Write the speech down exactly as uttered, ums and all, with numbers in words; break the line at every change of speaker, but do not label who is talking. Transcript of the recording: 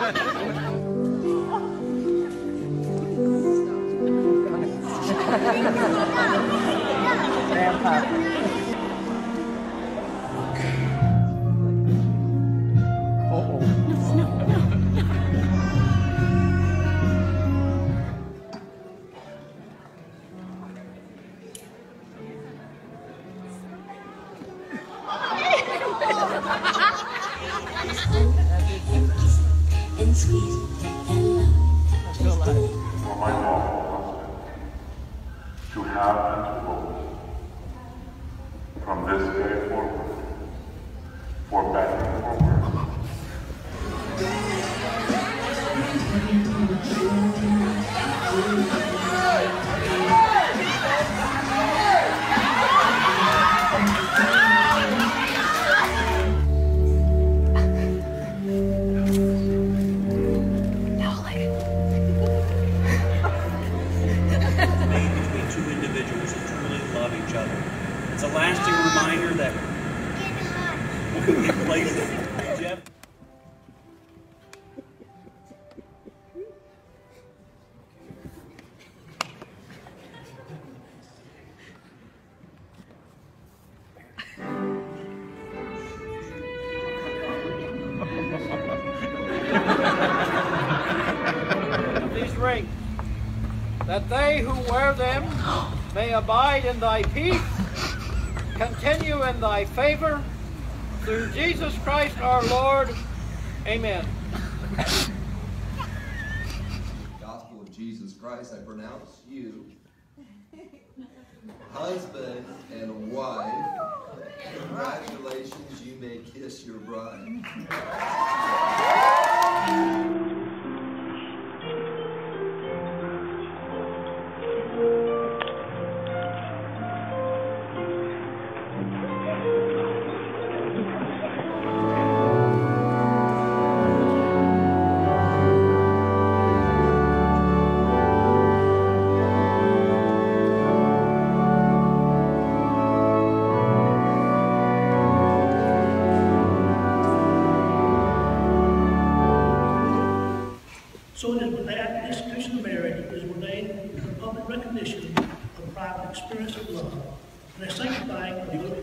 And sweet and love.
For my lawful husband to have and to hold from this day forward, for better and for worse.
It's a lasting reminder that Jeff.
These rings, that they who wear them may abide in thy peace, continue in thy favor, through Jesus Christ our Lord. Amen.
Gospel of Jesus Christ, I pronounce you husband and wife. Congratulations, you may kiss your bride.
So it is with that, the institution of marriage is ordained for public recognition of private experience of love, and a sanctifying of the